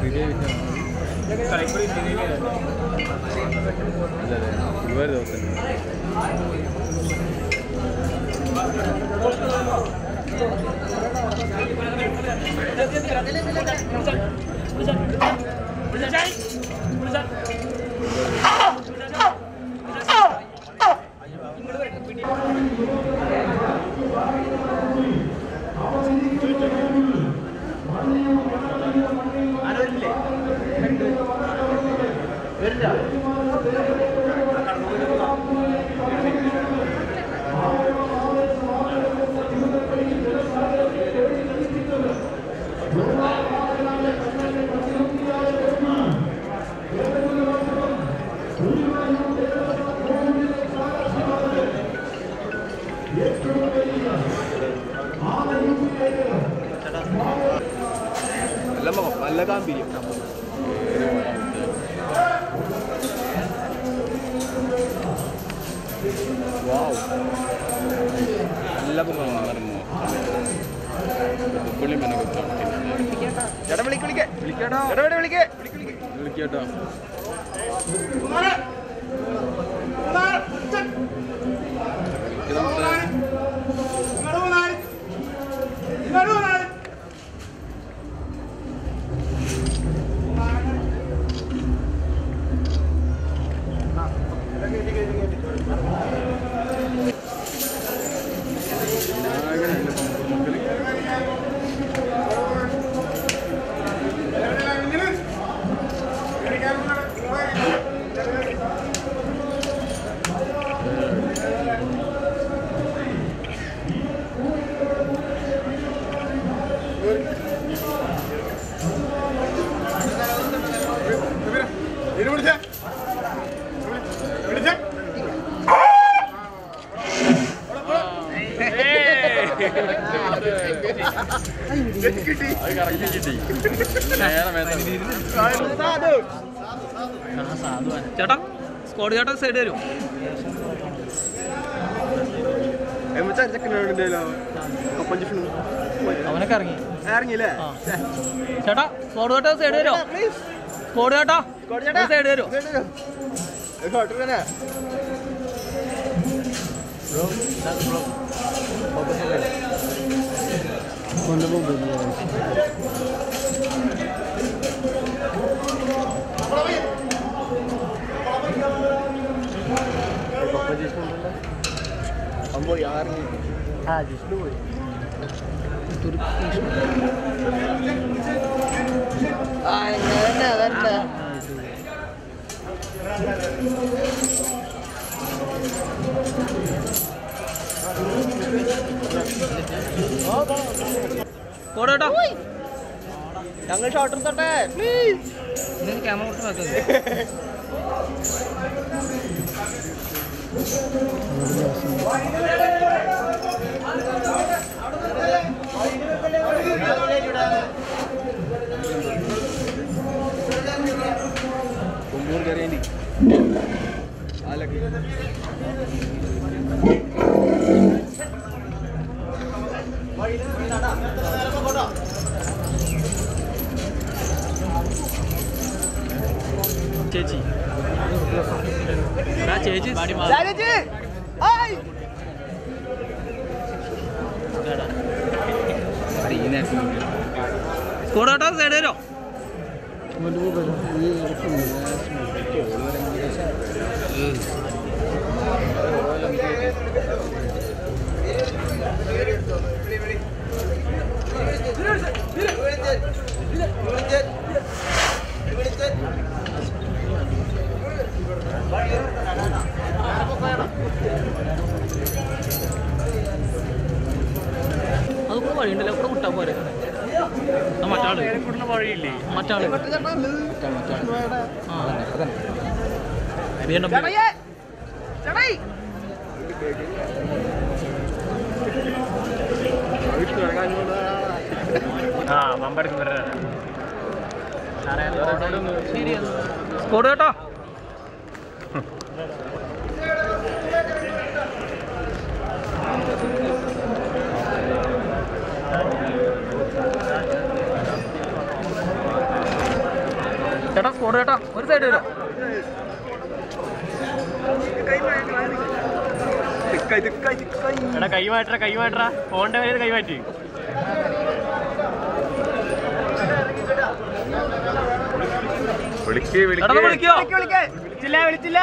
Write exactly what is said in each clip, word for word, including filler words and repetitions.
ഒരുപാട് ദിവസം നല്ല ഗാംഭീര്യം. നല്ല ചേട്ടാ വിളിക്ക് വിളിക്കേ വിളിക്കാട്ടോ വിളിക്കേ വിളിക്കാട്ടോ ചേട്ടാ സ്കോഡ് ചേട്ടാ സൈഡ് വരും. അവനൊക്കെ ഇറങ്ങി ഇറങ്ങിയില്ലേ ചേട്ടാ? സ്കോഡ് ചേട്ടാ സൈഡ് വരുമോ? സ്കോഡ് ചേട്ടാ സൈഡ് വരുമോ? പോയി ആറിന് ആ ജിഷ്ണു പോയി കോടേട്ടാ ഞങ്ങൾ ഷോട്ട് എടുത്തോട്ടെ പ്ലീസ്. ക്യാമറ കൊടുത്ത് കുമ്പൂർ കറിയേണ്ടി ആലൊക്കെ ചേച്ചി ചേച്ചി സ്കോഡോട്ടോ സൈഡ് വരോ? അതൊക്കെ വഴിയുണ്ടല്ലോ, കൂടെ വിട്ടാൽ പോരെ. മറ്റാള് വഴിയില്ലേ? മറ്റാള് ആ മമ്പടക്ക് സ്കോഡ് കേട്ടോ. ചേട്ടാ സ്കോർ ചേട്ടാ ഒരു സൈഡ് വരും. എടാ കൈ മാറ്റ കൈ മാറ്റാ ഫോണിന്റെ പേര് കൈ മാറ്റി. വിളിച്ചില്ല വിളിച്ചില്ല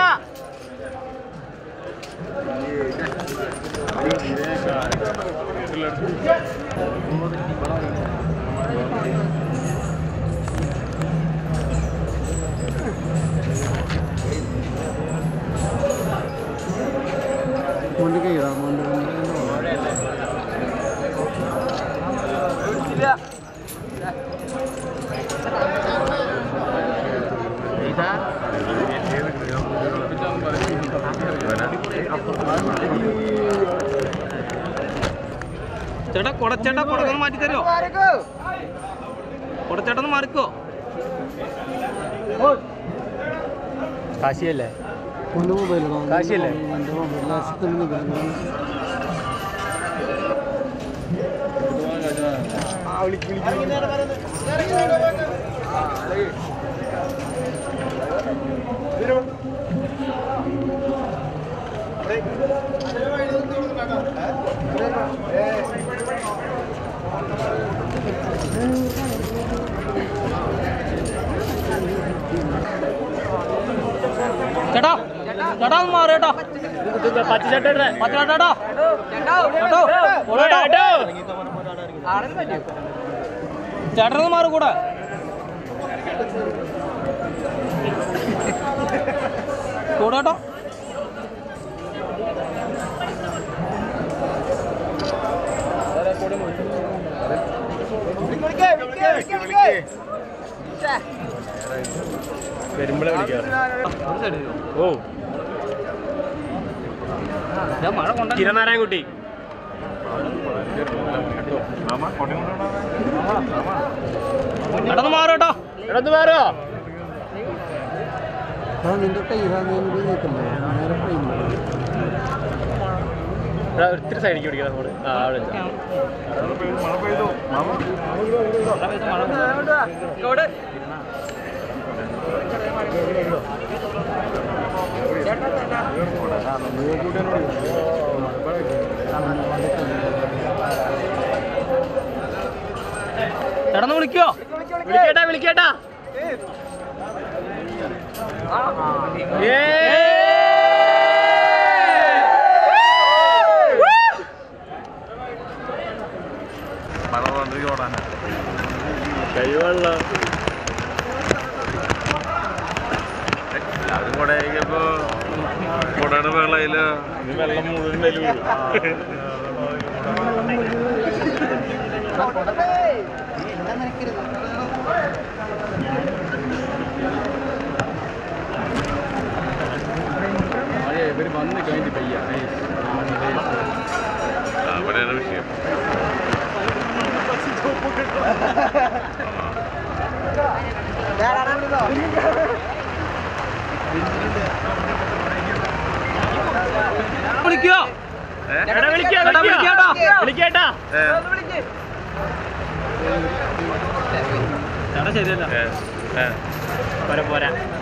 ചേട്ടാ കൊടച്ചേട്ടാ കൊടക്കൊന്ന് മാറ്റി തരുമോ? കൊടച്ചേട്ടൊന്ന് മാറിക്കോ. കാശിയല്ലേ കാശിയല്ലേ ചേട്ടാ ചേട്ടാ ഒന്ന് മാറി കേട്ടോ. പച്ചച്ചേട്ടാ പച്ചേട്ടാ ചേട്ടനൊന്ന് മാറി കൂടെ. കൂടെ കേട്ടോ. വരുമ്പോഴേ വിളിക്കാം. ഓ മഴ കൊണ്ട തിരുനാരായൺകുട്ടി എടന്ന് മാറോ കേട്ടോ. എടന്ന് മാറോ ഒത്തിരി സൈഡിലേക്ക് പിടിക്കാം നമ്മള്. ആ അവിടെ ചേട്ടന്ന് വിളിക്കോ? വിളിക്കേട്ടാ വിളിക്കേട്ടാ കഴിവുള്ള അതും കൂടെ ഇപ്പോ കുടയുടെ വെള്ളയില് വെള്ളം മുഴുവൻ വലിയ വീഴും. ഇവര് വന്ന് കഴിഞ്ഞ് പയ്യ അവിടെയാണ് വിഷയം. വിളിക്കോ? വിളിക്കേട്ടാ ചേട്ടാ ശരിയല്ല പോരാ പോരാ